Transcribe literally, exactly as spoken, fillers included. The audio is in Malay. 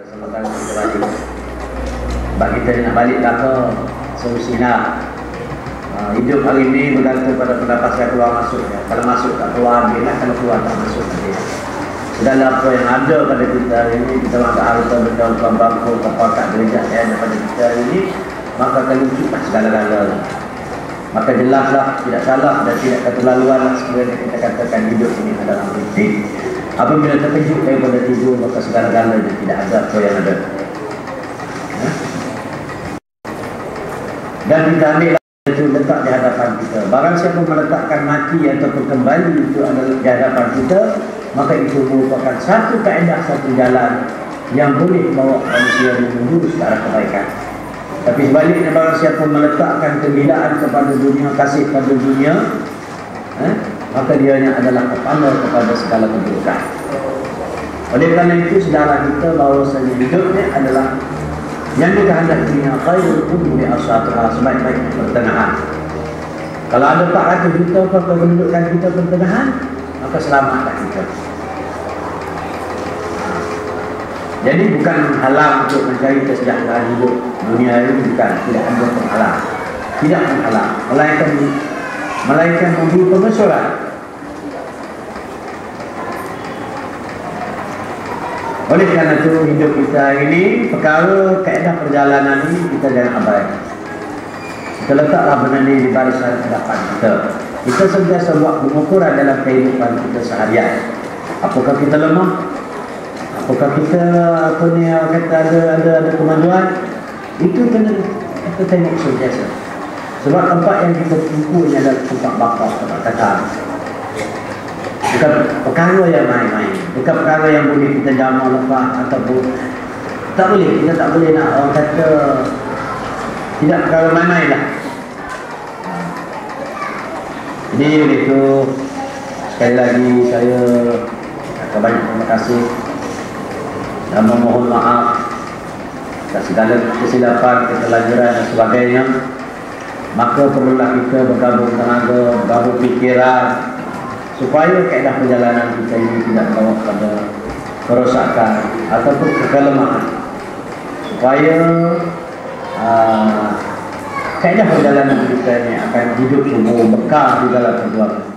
Kesempatan kita lagi. Sebab kita nak balik lah ke solusi nak. Uh, hidup hari ini bergantung pada pendapatan keluar masuk ya. Kalau masuk tak keluar dia lah, kalau keluar tak masuk dia. Segala apa yang ada pada kita hari ini, kita makan harta benda bukan bangku kepakat derajat ya, daripada kita hari ini, maka akan wujudlah segala-galanya. Maka jelaslah, tidak salah dan tidak keterlaluan lah sebenarnya kita katakan hidup ini adalah mimpi. Apabila terkejut daripada tidur, maka segala-galanya tidak ada apa yang ada. Ya? Dan kita ambil itu letak di hadapan kita. Barang siapa meletakkan mati ataupun kembali itu adalah di hadapan kita, maka itu merupakan satu kaedah, satu jalan yang boleh membawa manusia menuju ke arah kebaikan. Tapi sebaliknya, barang siapa meletakkan kegembiraan kepada dunia, kasih pada dunia, eh, maka dianya adalah kepala kepada segala keburukan. Oleh kerana itu, saudara kita bahawasanya hidupnya adalah yang dikehendakinya khairul umuri asatuha, sebaik-baik pertengahan. Kalau ada empat ratus juta kependudukan kita pertengahan, maka selamatlah kita. Jadi bukan halang untuk mencari kesejahteraan hidup dunia ini, bukan, tidak ada penghalang, tidak penghalang, melainkan melainkan memberi pengesuran. Oleh kerana itu, hidup kita ini, perkara kaedah perjalanan ini kita jangan abaikan. Kita letaklah benda ini di barisan hadapan kita. Kita sentiasa buat pengukuran dalam kehidupan kita seharian. Apakah kita lemah? Apakah kita apa ni kata ada ada ada kemajuan? Itu kena kita tengok sentiasa. Sebab tempat yang kita tumpu ini adalah tempat bakar, tempat kekal. Bukan perkara yang main-main, bukan perkara yang boleh kita jamak lepas ataupun tak boleh, kita tak boleh nak orang kata tidak perkara main-main lah. Jadi itu sekali lagi saya akan banyak terima kasih dan memohon maaf atas segala kesilapan, kesalahan dan sebagainya. Maka perlulah kita bergabung tenaga, bergabung fikiran supaya kaedah perjalanan kita ini tidak membawa pada kerosakan ataupun kekelemahan, supaya uh, kaedah perjalanan kita ini akan hidup sungguh bekal di dalam perjuangan.